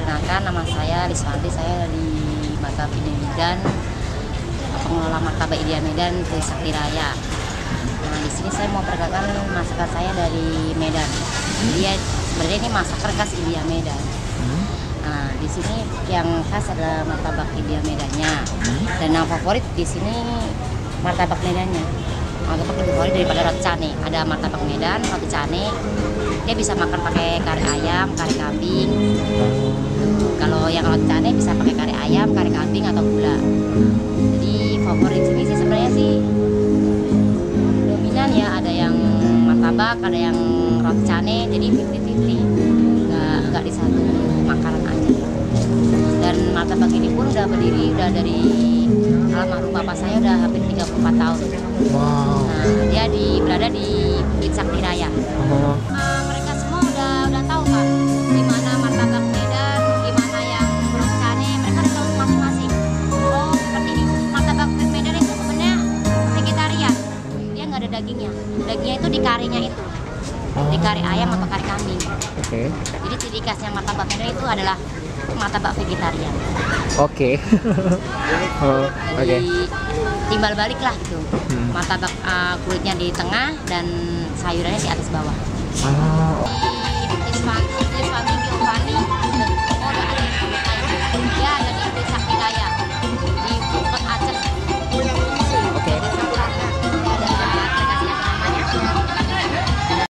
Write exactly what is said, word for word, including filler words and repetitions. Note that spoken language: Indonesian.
Perkenalkan, nama saya Liswanti, saya dari Martabak India Medan, pengelola Martabak India Medan Trisakti Raya. Nah, di sini saya mau perkenalkan masakan saya dari Medan. Dia sebenarnya ini masakan khas India Medan. Nah, di sini yang khas adalah martabak India Medannya, dan yang favorit di sini martabak Medannya. Martabak lebih favorit daripada roti cane. Ada martabak Medan, roti cane. Dia bisa makan pakai kari ayam, kari kambing. Kalau yang roti cane bisa pakai kari ayam, kari kambing atau gula. Jadi favorit sini sih sebenarnya sih dominan ya, ada yang martabak, ada yang roti cane. Jadi fifty fifty, nggak nggak di satu makanan aja. Dan martabak ini pun udah berdiri udah dari almarhum bapak saya, udah hampir tiga puluh empat tahun. Wow. Nah, dia di berada di Bukit Sakti Raya. Oh. Uh, mereka semua udah udah tahu Pak, gimana martabak Medan, gimana yang roti cane, mereka udah tahu masing-masing. Oh, seperti ini. Martabak Medan itu sebenarnya vegetarian, dia nggak ada dagingnya. Dagingnya itu di karinya itu, di kari ayam atau kari kambing. Oke. Okay. Jadi ciri khasnya martabak Medan itu adalah martabak vegetarian. Oke. Oh, oke. Jadi timbal balik lah gitu. Hmm. Martabak uh, kulitnya di tengah dan sayurannya di atas bawah. Ah,